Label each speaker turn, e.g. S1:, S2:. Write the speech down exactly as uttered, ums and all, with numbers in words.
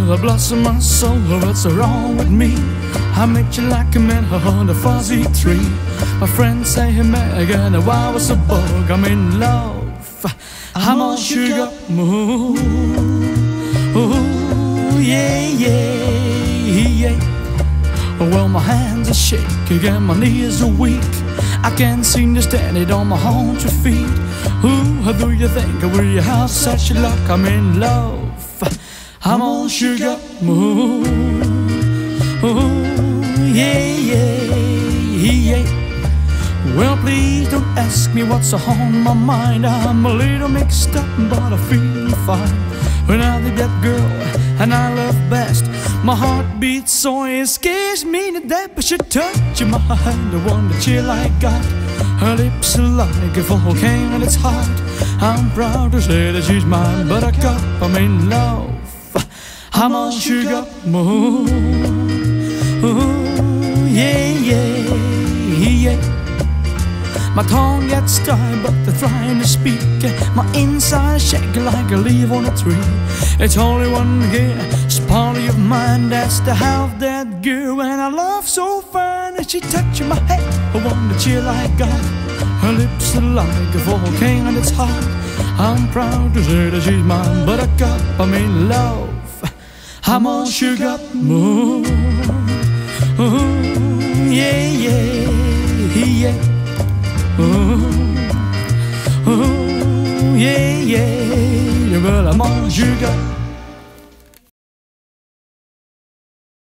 S1: the blossom of my soul, what's wrong with me? I met you like a man on the fuzzy tree. My friends say, hey Megan, why I was a bug? I'm in love, I'm on sugar moon. Ooh, yeah, yeah, yeah. Well, my hands are shaking and my knees are weak. I can't seem to stand it on my haunted feet. Ooh, how do you think we have such luck? I'm in love, I'm on sugar moon. Ooh, yeah, yeah, yeah. Well, please don't ask me what's on my mind. I'm a little mixed up, but I feel fine. When I leave that girl and I love best, my heart beats so it scares me to death. But she touched my hand, the one that chill I got. Her lips are like a volcano and it's hot. I'm proud to say that she's mine, but I got, I'm in love, I'm on sugar moon. Ooh, yeah, yeah, yeah. My tongue gets tired, but they're trying to speak. My inside shake like a leaf on a tree. It's only one girl, it's part of mine. That's to have that girl, and I love so fine. And she touched my head, the one that chill I got. Her lips are like a volcano and it's hot. I'm proud to say that she's mine, but I got, I'm in love, I'm on sugar moon. Ooh, yeah, yeah, yeah. Ooh, ooh, yeah, yeah, well, I'm on sugar.